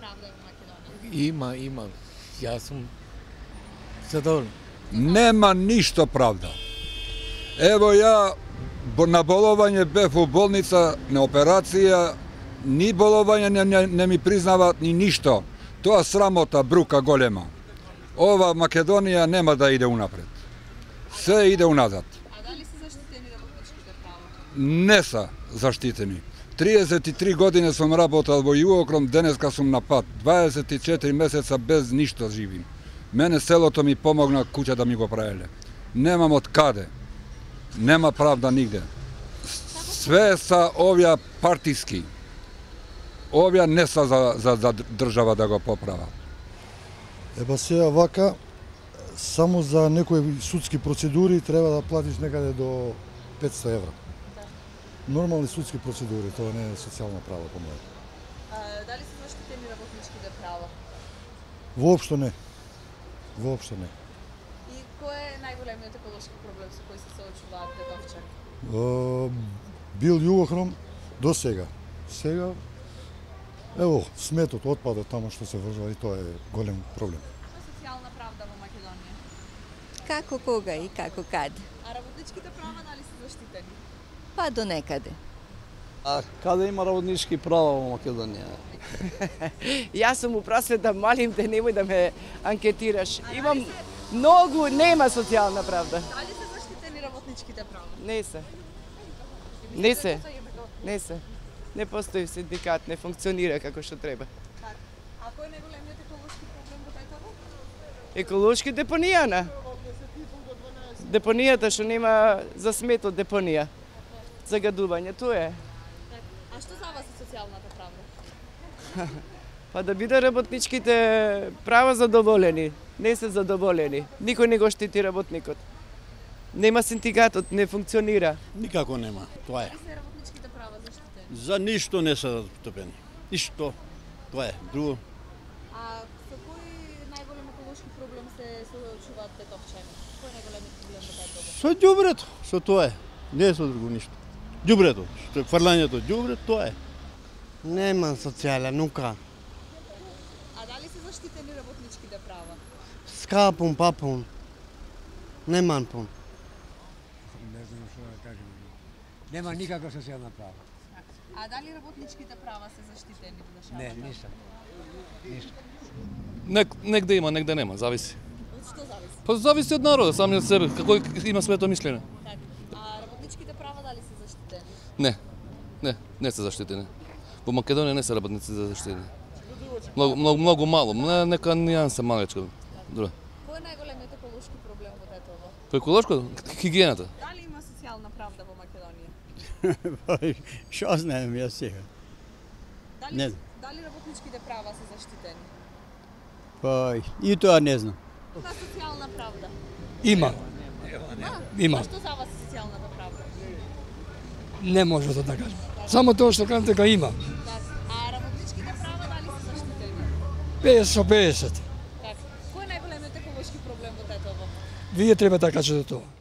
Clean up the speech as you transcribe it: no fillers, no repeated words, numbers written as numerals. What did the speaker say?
правда во Македонија? Има. Јас сум задоволен. Нема ништо правда. Ево ја на боловање бев во болница на операција, ни боловање не ми признават ни ништо. Тоа срамота, брука голема. Ова Македонија нема да иде унапред. Се иде уназад. А дали се заштитени работничките права? Не са заштитени. 33 години сум работел во Југокром, денеска сум на пат. 24 месеца без ништо живим. Мене селото ми помогна куќа да ми го правеле. Немам од каде. Нема правда нигде. Све са овија партиски. Овија не са за држава да го поправат. Еба сега вака, само за некои судски процедури треба да платиш некаде до 500 евра. Нормални судски процедури, тоа не е социјална права по моје. Дали се заштитени работничките права? Воопшто не. Воопшто не. И кој е најголемиот еколошки проблем со кој се соочуваат Тетовчани? Бил Југохром до сега. Сега, ево, сметот, отпадот тамо што се вржува и тоа е голем проблем. Социјална правда во Македонија? Како кога и како каде. А работничките права дали се заштитени? Па до некаде. А каде има работнички права во Македонија? Јас сум у просвета, молим те немој да ме анкетираш. Имам многу, нема социјална правда. Дали се заштитени работничките права? Не се. Не се. Не постои синдикат, не функционира како што треба. А кој е најголемиот еколошки проблем во Тетово? Еколошки депонијана. Депонијата што нема за смет од депонија. Загадување, тоа е. А што за вас е социјалната правда? Па да биде работничките права задоволени. Не се задоволени. Никој не го штити работникот. Нема синдикатот, не функционира. Никако нема, тоа е. Дали се работничките права заштитени? За ништо не се застапени. Ништо. Тоа е. Друго. А со кој најголем еколошки проблем се соочуваат Тетовчани? Кој е најголемиот проблем во Тетово? Со ѓубрето, со тоа е. Не е со друго ништо. Ѓубрето, што е фрлањето ѓубре, тоа е. Нема социјален, нука. А дали се заштитени работничките права? Скапун, папун. Неман пун. Не знам што да кажем. Нема никаква социјална права. А дали работничките права се заштитени во државата? Не, ништо. Негде има, негде нема, зависи. Од што зависи? Па зависи од народот, сами од себе, како има своето мислење. Така. А работничките права дали се заштитени? Не се заштитени. Во Македонија не се работници заштитени. Многу мало, нека нијанса малечка. Добре. Кој е најголемиот еколошки проблем во Тетово? По еколошко, хигиената. Дали има социјална правда во Македонија? Па, што знаем јас сега? Дали работничките права се заштитени? Па, и тоа не знам. За социјална правда? Има. А што за вас е социјалната правда? Не може да кажем. Само тоа што кажам дека има. А работничките права дали се заштитени? 50-50. Кој е најголемиот еколошки проблем во Тетово? Вие треба да кажете тоа.